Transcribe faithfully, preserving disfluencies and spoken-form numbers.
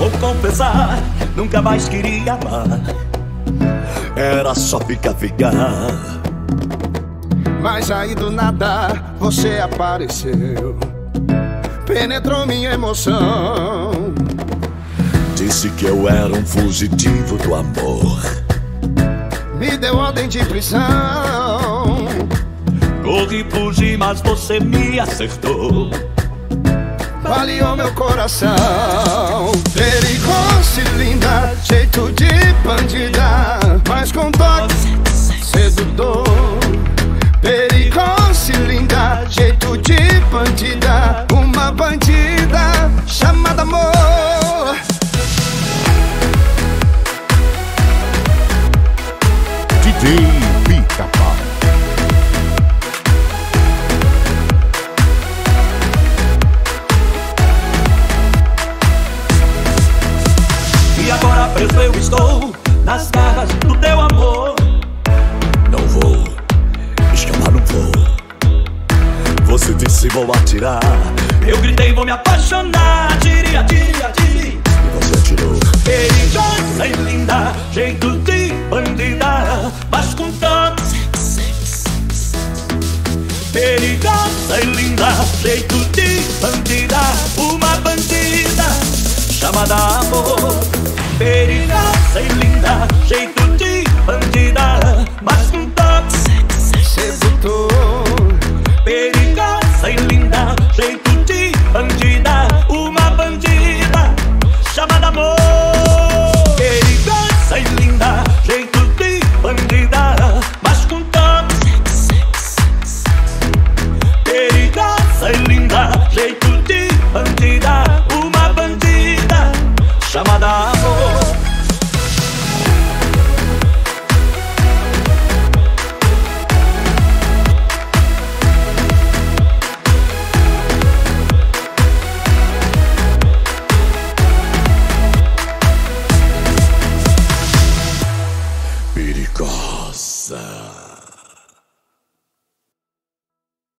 Vou confessar, nunca mais queria amar. Era só ficar, ficar. Mas aí do nada você apareceu, penetrou minha emoção. Disse que eu era um fugitivo do amor, me deu ordem de prisão. Corri, fugi, mas você me acertou, baleou meu coração. Perigosa e linda, jeito de bandida, mas com toque sedutor. Perigosa e linda, jeito de bandida, uma bandida chamada amor. D J Pica-Pau. E agora preso eu estou nas garras do teu amor. Não vou escapar, não vou. Você disse vou atirar, eu gritei vou me apaixonar. Queria, queria, queria, e você atirou. Perigosa e linda, jeito de bandida, mas com toque. Perigosa e linda, jeito de bandida, uma bandida chamada amor. Perigosa e linda, jeito de bandida, mas com toque sedutor. Perigosa e linda, jeito